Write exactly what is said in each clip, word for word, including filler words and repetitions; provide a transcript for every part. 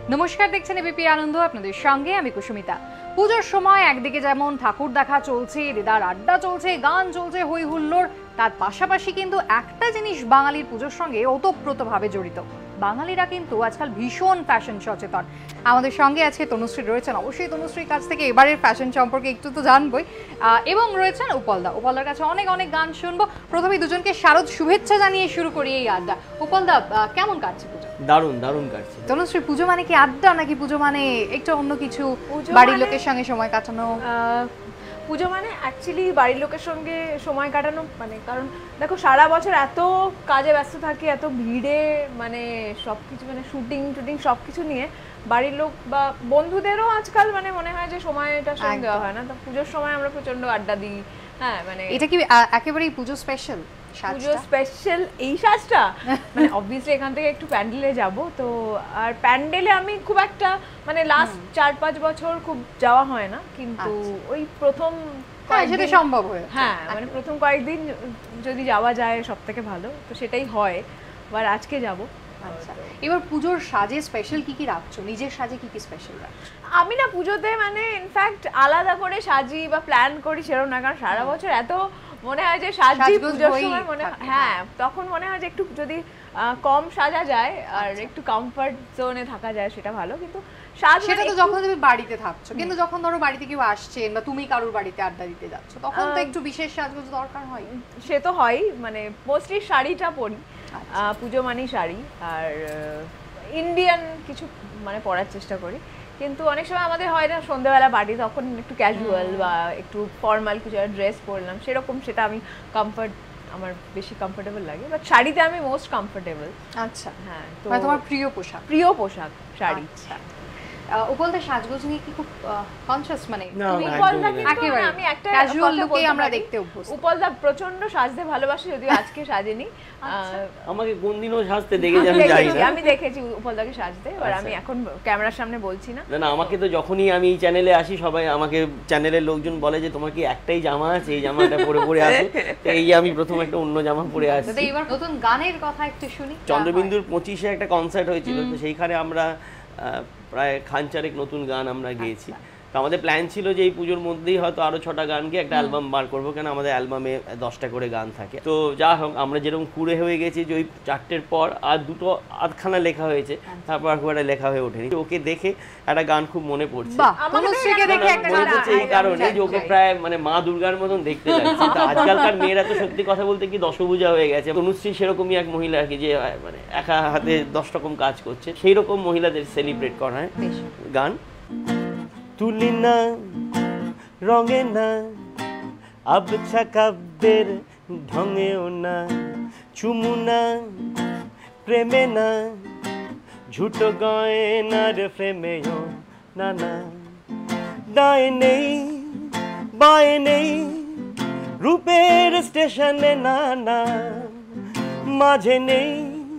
নমস্কার, দেখছেন এবিপি আনন্দ, আপনাদের সঙ্গে আমি কুসুমিতা। পুজোর সময় একদিকে যেমন ঠাকুর দেখা চলছে, দিদার আড্ডা চলছে, গান চলছে, হই হুল্লোড়, তার পাশাপাশি কিন্তু একটা জিনিস বাঙালির পুজোর সঙ্গে ওতপ্রোতভাবে জড়িত। বাঙালিরা কিন্তু আজকাল ভীষণ ফ্যাশন সচেতন। আমাদের সঙ্গে আজকে তনুশ্রী রয়েছেন, অবশ্যই তনুশ্রীর কাছ থেকে এবারের ফ্যাশন সম্পর্কে একটু তো জানবই, এবং রয়েছেন উপলদা। উপলদার কাছে অনেক অনেক গান শুনবো। প্রথমে দুজনকে শারদ শুভেচ্ছা জানিয়ে শুরু করি এই আড্ডা। উপলদা, কেমন কাটছে পুজো? দারুণ দারুণ কাটছে। তনুশ্রী, পুজো মানে কি আড্ডা নাকি পুজো মানে একটু অন্য কিছু, বাড়ির লোকের সঙ্গে সময় কাটানো? পুজো মানে অ্যাকচুয়ালি বাড়ির লোকের সঙ্গে সময় কাটানো, মানে কারণ দেখো সারা বছর এত কাজে ব্যস্ত থাকি, এত ভিড়ে, মানে সব কিছু মানে শুটিং টুটিং সব কিছু নিয়ে বাড়ির লোক বা বন্ধুদেরও আজকাল মানে মনে হয় যে সময়টা সঙ্গে দেওয়া হয় না। তো পুজোর সময় আমরা প্রচন্ড আড্ডা দিই। হ্যাঁ, মানে এটা কি একেবারেই পুজো স্পেশাল? পুজো স্পেশাল এই সাজটা মানে অবভিয়াসলি এখান থেকে একটু প্যান্ডেলে যাব তো, আর প্যান্ডেলে আমি খুব একটা মানে লাস্ট চার পাঁচ বছর খুব যাওয়া হয় না, কিন্তু ওই প্রথম সেটা সম্ভব হয়। হ্যাঁ, মানে প্রথম কয়েকদিন যদি যাওয়া যায় সব থেকে ভালো, তো সেটাই হয়। আর আজকে যাব। আচ্ছা, এবার পুজোর সাজে স্পেশাল কি কি রাখছো? নিজের সাজে কি কি স্পেশাল রাখছো? আমি না পুজোতে মানে ইনফ্যাক্ট আলাদা করে সাজি বা প্ল্যান করি সেরকম না, কারণ সারা বছর এত মনে হয় যে সাজি, পুজোর সময় মনে হয় হ্যাঁ তখন মনে হয় যে একটু যদি কম সাজা যায় আর একটু কমফর্ট জোনে থাকা যায় সেটা ভালো। কিন্তু সাজ সেটা তো যখন তুমি বাড়িতে থাকছো, কিন্তু যখন ধরো বাড়িতে কেউ আসছেন বা তুমি কারোর বাড়িতে আড্ডা দিতে যাচ্ছ, তখন তো একটু বিশেষ সাজগোজ দরকার হয়। সে তো হয়, মানে মোস্টলি শাড়িটা পরি, পুজো মানেই শাড়ি, আর ইন্ডিয়ান কিছু মানে পরার চেষ্টা করি। কিন্তু অনেক সময় আমাদের হয় না সন্ধ্যাবেলা বাড়ি, তখন একটু ক্যাজুয়াল বা একটু ফর্মাল কিছু ড্রেস পরলাম, সেরকম সেটা আমি কমফর্ট আমার বেশি কমফোর্টেবল লাগে, বাট শাড়িতে আমি মোস্ট কমফোর্টেবল। আচ্ছা, হ্যাঁ, তো তোমার প্রিয় পোশাক? প্রিয় পোশাক শাড়ি। উপলদা সাজগোজ নিয়ে কি খুব কনসিয়াস? মানে একেবারে আমি একটা ক্যাজুয়াল লুকে আমরা দেখতে অভ্যস্ত। উপলদা প্রচন্ড সাজতে ভালোবাসে, যদিও আজকে সাজেনি। আমাকে কোন দিনও সাজতে দেখে আমি যাই না। আমি দেখেছি উপলদাকে সাজতে, আর আমি এখন ক্যামেরার সামনে বলছি না। না না, আমাকে তো যখনই আমি এই চ্যানেলে আসি সবাই আমাকে চ্যানেলের লোকজন বলে যে তোমার কি একটাই জামা আছে, এই জামাটা পরে পরে আসো। তো এই আমি প্রথম একটা অন্য জামা পরে আসছি। তো এবার নতুন গানের কথা একটু শুনি। চন্দ্রবিন্দুর পঁচিশে একটা কনসার্ট হয়েছিল, তো সেইখানে আমরা প্রায় খান চারেক নতুন গান আমরা গেয়েছি। তো আমাদের প্ল্যান ছিল যে এই পুজোর মধ্যেই হয়তো আরো ছটা গান গিয়ে একটা অ্যালবাম বার করবো, কেন আমাদের অ্যালবামে দশটা করে গান থাকে। তো যা হোক, আমরা যেরকম কুড়ে হয়ে গেছি যে ওই চারটের পর আর দুটো আধখানা লেখা হয়েছে, তারপর আর খুব একটা লেখা হয়ে ওঠেনি। ওকে দেখে একটা গান খুব মনে পড়ছে, মনে পড়ছে এই কারণে যে ওকে প্রায় মানে মা দুর্গার মতন দেখতে লাগছে। তো আজকালকার মেয়েরা তো সত্যি কথা বলতে কি দশভুজা হয়ে গেছে। তনুশ্রী সেরকমই এক মহিলা আর কি, যে মানে একা হাতে দশ রকম কাজ করছে, সেই রকম মহিলাদের সেলিব্রেট করা হয় গান। তুলি না রঙে না আবছা কাব্যের ঢঙেও না, চুমু না প্রেমে না ঝুটো গয়নার ফ্রেমেও না, না দায় নেই বায় নেই রূপের স্টেশনে, না না মাঝে নেই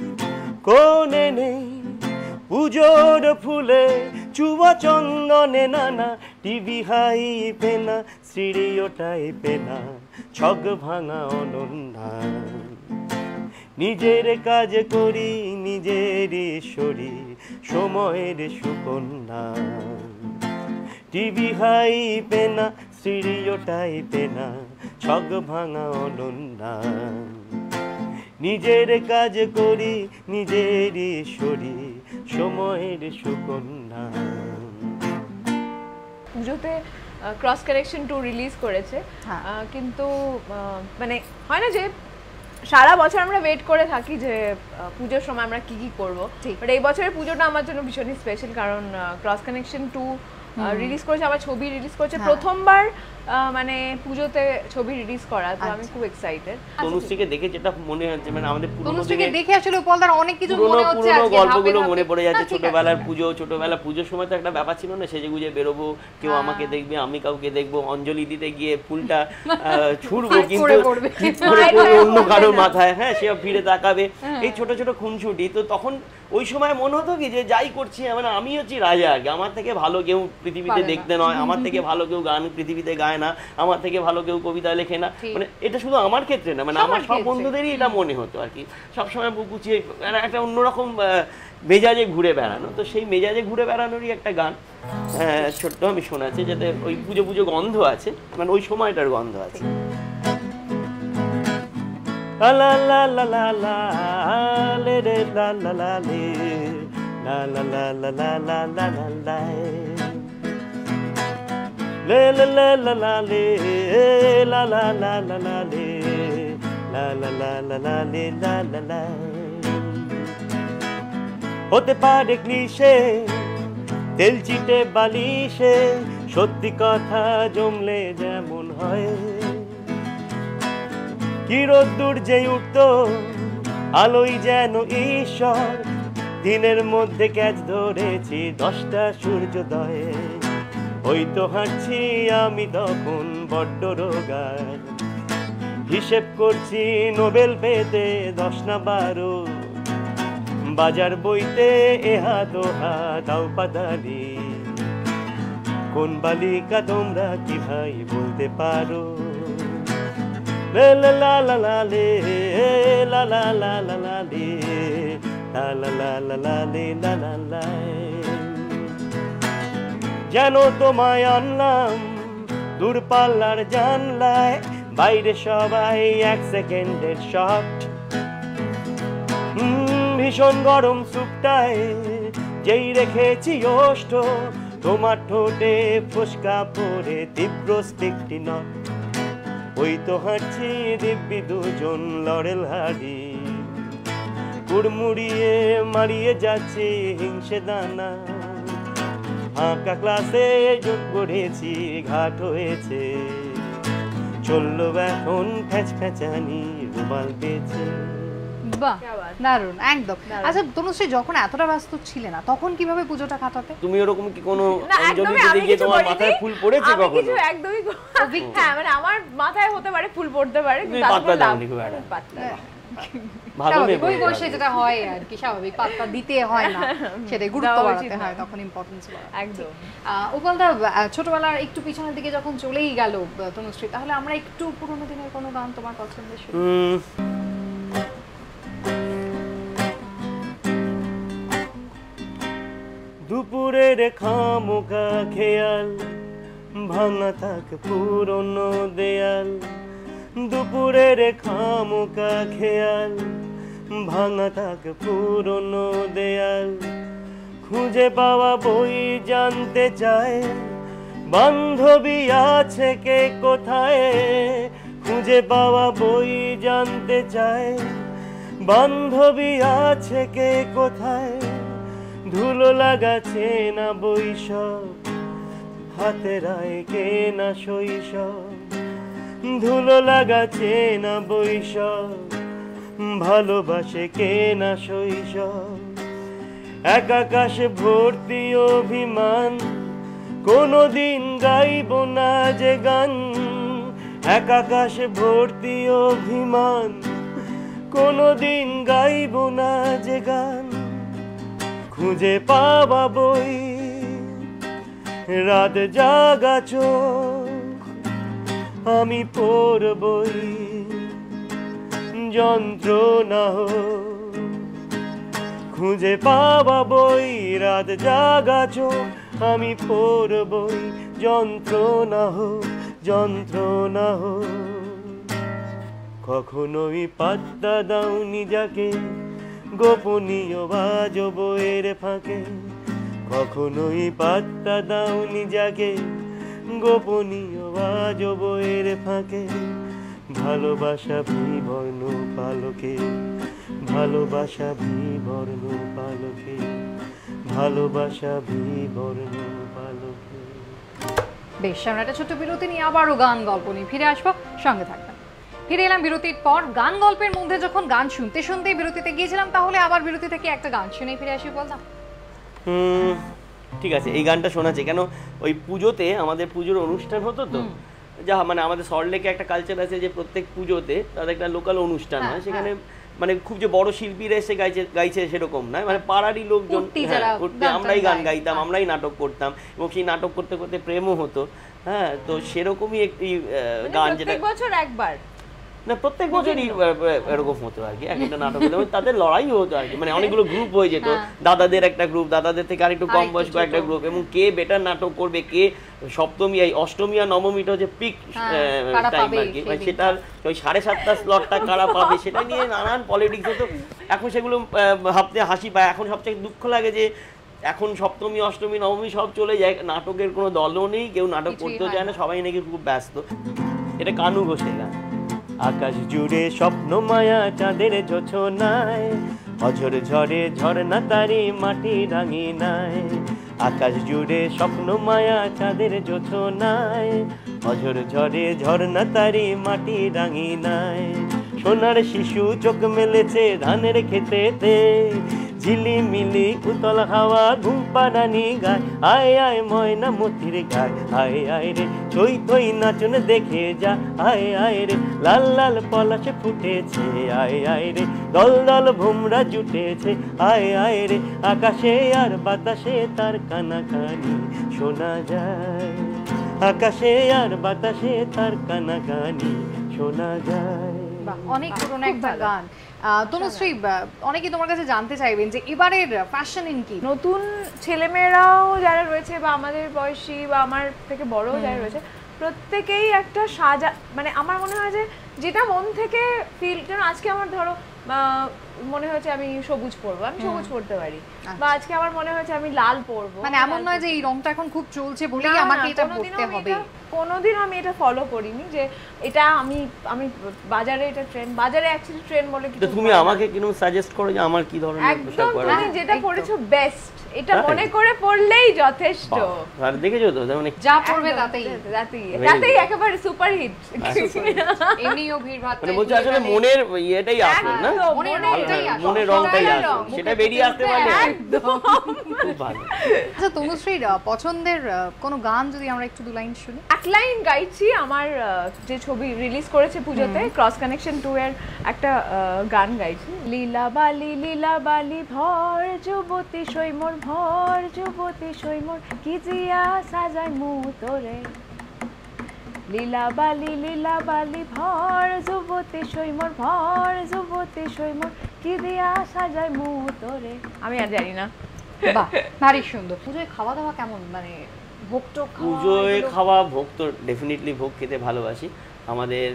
কোণে নেই পুজোর ফুলে চুয়া চন্দনে, নানা টিভি হাই পেনা সিঁড়িও টাইপে না ছগ ভাঙা অনন্যা, নিজের কাজ করি নিজের ঈশ্বরী সময়ের সুকন্যা, টিভি হাই পেনা সিঁড়িও টাইপে না ছগ ভাঙা অনন্যা, নিজের কাজ করি নিজের ঈশ্বরী সময়ের সুকন্যা। পুজোতে ক্রস কানেকশন টু রিলিজ করেছে, কিন্তু মানে হয় না যে সারা বছর আমরা ওয়েট করে থাকি যে পুজোর সময় আমরা কি কি করবো, বাট এই বছরের পুজোটা আমার জন্য ভীষণই স্পেশাল, কারণ ক্রস কানেকশন টু রিলিজ করেছে, আবার ছবি রিলিজ করেছে, প্রথমবার মানে পুজোতে ছবি রিলিজ করা, তো আমি খুব এক্সাইটেড। তনুশ্রীকে দেখে যেটা মনে হচ্ছে মানে আমাদের পুরনো তনুশ্রীকে দেখে আসলে উপলদার অনেক কিছু মনে হচ্ছে, পুরনো গল্পগুলো মনে পড়ে যাচ্ছে। ছোটবেলার পুজো, ছোটবেলা পুজোর সময় তো একটা ব্যাপার ছিল না, সেজে গুজে বেরোবো, কেউ আমাকে দেখবে আমি কাউকে দেখবো, অঞ্জলি দিতে গিয়ে ফুলটা ছুড়বো কিন্তু অন্য কারোর মাথায়, হ্যাঁ সে ফিরে তাকাবে, এই ছোট ছোট খুনসুটি। তো তখন ওই সময় মনে হতো কি যে যাই করছি মানে আমি হচ্ছি রাজা আগে, আমার থেকে ভালো কেউ পৃথিবীতে দেখতে নয়, আমার থেকে ভালো কেউ গান পৃথিবীতে গায় না, আমার থেকে ভালো কেউ কবিতা লেখে না। মানে এটা শুধু আমার ক্ষেত্রে না, মানে আমার সব বন্ধুদেরই এটা মনে হতো আর কি, সবসময় বুক উঁচিয়ে একটা অন্যরকম মেজাজে ঘুরে বেড়ানো। তো সেই মেজাজে ঘুরে বেড়ানোরই একটা গান ছোট্ট আমি শোনাচ্ছি, যাতে ওই পুজো পুজো গন্ধ আছে, মানে ওই সময়টার গন্ধ আছে। La la la la la la le le la la la le la la la la la la la la la le le la la la le la la la la la le la la la la la le la la la হতে পারে cliche তেল চিটে বালিশে, সত্যি কথা জমলে যেমন হয়, কি রোদ্দুর যে উঠতো আলোই যেন ঈশ্বর, দিনের মধ্যে ক্যাচ ধরেছি দশটা সূর্যোদয়ে, ওই তো হাঁটছি আমি তখন বড্ড রোগার, হিসেব করছি নোবেল পেতে দশ না বারো, বাজার বইতে এহা দোহা দাও পাদারি, কোন বালিকা তোমরা কি ভাই বলতে পারো, la la la la la le la la la la la le la la la la la le la la la জানো তোমায় আনলাম দূরপাল্লার জানলায়, বাইরে সবাই এক সেকেন্ডের শট, ভীষণ গরম সুপটায় যেই রেখেছি ওষ্ঠ, তোমার ঠোঁটে ফোসকা পরে তীব্র স্টিকটি নট, ওই তো হাঁটছি দিব্যি দুজন লড়েল হাড়ি, কুড়মুড়িয়ে মারিয়ে যাচ্ছি হিংসে দানা, ফাঁকা ক্লাসে যোগ করেছি ঘাট হয়েছে, চললো এখন ফ্যাচ ফ্যাচানি রুমাল পেয়েছে। বাহ, দারুণ একদম। আচ্ছা তনুশ্রী, যখন এতটা ব্যস্ত ছিলে না তখন কিভাবে পুজোটা কাটাতে? তুমি ওরকম কি কোনো অঞ্জলি গিয়ে তোমার মাথায় ফুল পড়েছে কখনো? কিছু একদমই হ্যাঁ, মানে আমার মাথায় হতে পারে ফুল পড়তে পারে, কিন্তু পাতলা দাওনি খুব একটা পাতলা ভালো নেই, ওই বয়সে যেটা হয় আর কি, স্বাভাবিক পাতলা দিতে হয় না, সেটাই গুরুত্ব বাড়াতে হয়, তখন ইম্পর্টেন্স একদম। উপালদা, ছোটবেলার একটু পিছনের দিকে যখন চলেই গেল তনুশ্রী, তাহলে আমরা একটু পুরোনো দিনের কোনো গান তোমার পছন্দের শুনি। দুপুরের খামোকা খেয়াল, ভাঙা থাক পুরনো দেয়াল, দুপুরের খামোকা খেয়াল, ভাঙা থাক পুরনো দেয়াল, খুঁজে পাওয়া বই জানতে চায়, বান্ধবী আছে কে কোথায়, খুঁজে পাওয়া বই জানতে চায়, বান্ধবী আছে কে কোথায়, ধুলো লাগাছে না বৈশাখ, হাতের আয় কে না শৈশব, ধুলো লাগাছে না বৈশাখ, ভালোবাসে কে না শৈশব, এক আকাশে ভর্তি অভিমান, কোনোদিন গাইব না যে গান, এক আকাশে ভর্তি অভিমান, কোনোদিন গাইব না যে গান, খুঁজে পাওয়া বই রাত জাগা চোখ, আমি পড়বই যন্ত্রণা হোক, খুঁজে পাওয়া বই রাত জাগা চোখ, আমি পড়বই যন্ত্রণা হোক, যন্ত্রণা হোক, কখনোই পাত্তা দাওনি যাকে গোপনীয় বাজো বইয়ের ফাঁকে, কখনোই পাত্তা দাওনি যাকে গোপনীয় বাজো বইয়ের ফাঁকে, ভালোবাসা বিবর্ণ পালকে, ভালোবাসা বিবর্ণ পালকে, ভালোবাসা বিবর্ণ পালকে। বেশ, আমরা একটা ছোট্ট বিরতি নিয়ে আবারও গান গল্প নিয়ে ফিরে আসবো, সঙ্গে থাকবেন। ফিরে এলাম বিরতির পর। গান গল্পের মধ্যে যখন গান শুনতে শুনতেই বিরতিতে গিয়েছিলাম, তাহলে আবার বিরতি থেকে একটা গান শুনে ফিরে আসি বলতাম। হুম, ঠিক আছে, এই গানটা শোনাচ্ছি কেন, ওই পুজোতে আমাদের পুজোর অনুষ্ঠান হতো তো, যা মানে আমাদের সল্টলেকে একটা কালচার আছে যে প্রত্যেক পুজোতে তাদের একটা লোকাল অনুষ্ঠান হয়, সেখানে মানে খুব যে বড় শিল্পীরা এসে গাইছে গাইছে সেরকম নয়, মানে পাড়ারই লোকজন, উঠতি হ্যাঁ, যারা উঠতি, গান আমরাই গান গায়। গাইতাম, আমরাই নাটক করতাম এবং সেই নাটক করতে করতে প্রেমও হতো। হ্যাঁ, তো সেরকমই একটি আহ, মানে গান যেটা প্রত্যেক বছর একবার না প্রত্যেক বছরই এরকম হতো আর কি, এক একটা নাটক হতো, তাদের লড়াই হতো আর কি, মানে অনেকগুলো গ্রুপ হয়ে যেত, দাদাদের একটা গ্রুপ, দাদাদের থেকে আরেকটু কম বয়স্ক একটা গ্রুপ, এবং কে বেটার নাটক করবে, কে সপ্তমী এই অষ্টমী আর নবমীটা হচ্ছে পিক টাইম আর কি, মানে সেটার ওই সাড়ে সাতটা স্লটটা কারা পাবে সেটা নিয়ে নানান পলিটিক্স হতো। এখন সেগুলো ভাবতে হাসি পায়, এখন সবচেয়ে দুঃখ লাগে যে এখন সপ্তমী অষ্টমী নবমী সব চলে যায়, নাটকের কোনো দলও নেই, কেউ নাটক করতেও চায় না, সবাই নাকি খুব ব্যস্ত। এটা কানু ঘোষের গান। আকাশ জুড়ে স্বপ্ন মায়া চাঁদের জোছনায়, অঝর ঝরে ঝরনা তারি মাটি রাঙিনায়। আকাশ জুড়ে স্বপ্ন মায়া চাঁদের জোছনায়, অঝর ঝরে ঝরনা তারি মাটি রাঙিনায়। সোনার শিশু চোখ মেলেছে ধানের খেতেতে, ঝিলিমিলি উতল হাওয়া ঘুম পাড়ানি গায়, আয় আয় ময়না মতির গায়, আয় আয় রে থই থই নাচন দেখে যা, আয় আয় রে লাল লাল পলাশে ফুটেছে, আয় আয় রে দল দল ভুমরা জুটেছে, আয় আয় রে আকাশে আর বাতাসে তার কানাকানি শোনা যায়, আকাশে আর বাতাসে তার কানাকানি শোনা যায়। অনেক পুরনো একটা গান। তনুশ্রী, অনেকেই তোমার কাছে জানতে চাইবেন যে এবারের ফ্যাশন ইন কি, নতুন ছেলেমেয়েরাও যারা রয়েছে বা আমাদের বয়সী বা আমার থেকে বড় যারা রয়েছে, প্রত্যেকেই একটা সাজা, মানে আমার মনে হয় যে যেটা মন থেকে ফিল, যেন আজকে আমার ধরো মনে হয়েছে আমি সবুজ পরবো, আমি সবুজ পরতে পারি, বা আজকে আমার মনে হয়েছে আমি লাল পরবো, মানে এমন নয় যে এই রংটা এখন খুব চলছে বলেই আমাকে এটা পরতে হবে। কোনোদিন আমি এটা ফলো করিনি যে এটা আমি আমি বাজারে এটা ট্রেন্ড, বাজারে অ্যাকচুয়ালি ট্রেন্ড বলে কিছু। তুমি আমাকে কিরকম সাজেস্ট করো যে আমার কি ধরনের পোশাক পরা, তুমি যেটা পরেছো বেস্ট, এটা মনে করে পড়লেই যথেষ্ট। আর দেখেছো তো মানে যা পড়বে তাতেই তাতেই তাতেই একেবারে সুপার হিট। এমনিও ভিড় ভাড়, মানে বলছো আসলে মনের ইয়েটাই আসল না, মনের রংটাই আসল, মনের রংটাই আসল, সেটা বেরিয়ে আসতে পারলে একদম খুব ভালো। আচ্ছা তনুশ্রীর পছন্দের কোনো গান যদি আমরা একটু দু লাইন শুনি। এক লাইন গাইছি, আমার যে ছবি রিলিজ করেছে পুজোতে ক্রস কানেকশন টু এর একটা গান গাইছি। লীলা বালি লীলা বালি ভর যুবতী সৈমর, ভর যুবতী সৈমর, কি জিয়া সাজায় মু তোরে, লীলা বালি লীলা বালি ভর যুবতী সৈমর, ভর যুবতী সৈমর, কি দিয়া সাজায় মু তোরে। আমি আর জানি না। বাহ, ভারী সুন্দর। পুজোয় খাওয়া দাওয়া কেমন, মানে ভোগ টোগ খাওয়া? পুজোয় খাওয়া, ভোগ তো ডেফিনেটলি ভোগ খেতে ভালোবাসি। আমাদের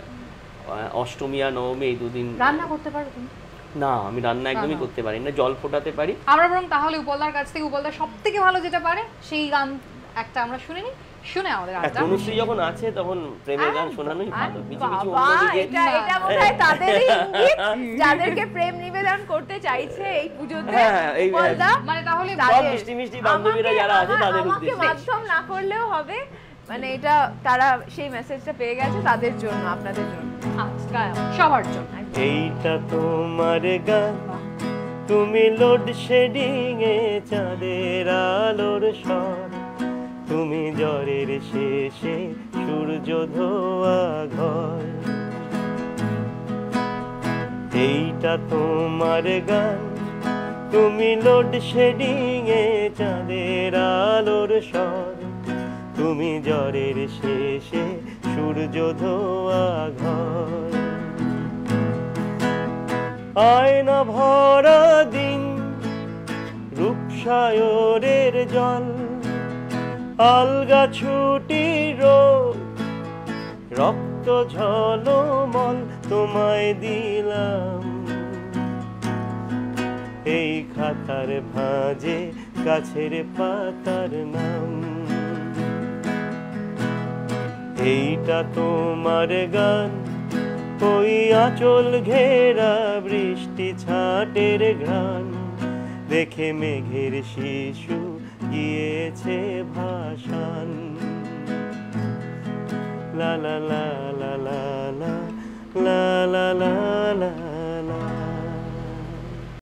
অষ্টমী আর নবমী এই দুদিন রান্না করতে পারো তুমি? না, আমি রান্না একদমই করতে পারি না, জল ফোটাতে পারি। আমরা বরং তাহলে উপলদার কাছ থেকে, উপলদার সব থেকে ভালো যেটা পারে সেই গান একটা আমরা শুনে নিই, শুনে আমাদের আড্ডা। তনুশ্রী যখন আছে তখন প্রেমের গান শোনানোই ভালো। কিছু কিছু এটা এটা বোধহয় তাদেরই ইঙ্গিত যাদেরকে প্রেম নিবেদন করতে চাইছে এই পুজোতে উপলদা, মানে তাহলে সব মিষ্টি মিষ্টি বান্ধবীরা যারা আছে তাদের উদ্দেশ্যে, মাধ্যম না করলেও হবে, মানে এটা তারা সেই মেসেজটা পেয়ে গেছে তাদের জন্য, আপনাদের জন্য, সবার জন্য। এইটা তোমার গান, তুমি লোড শেডিং এ চাঁদের আলোর স্বর, তুমি জ্বরের শেষে সূর্য ধোয়া ঘর। এইটা তোমার গান, তুমি লোড শেডিং এ চাঁদের আলোর স্বর, তুমি জ্বরের শেষে সূর্য ধোয়া ঘর। আয়না ভরা দিন, রূপসায়রের জল, আলগা ছুটি রোদ, রক্ত ঝলমল তোমায় দিলাম, এই খাতার ভাঁজে গাছের পাতার নাম। এইটা তোমার গান, ওই আঁচল ঘেরা বৃষ্টি ছাটের ঘ্রাণ, দেখে মেঘের শিশু গিয়েছে ভাসান। লা লা লা লা লা লা লা লা লা লা।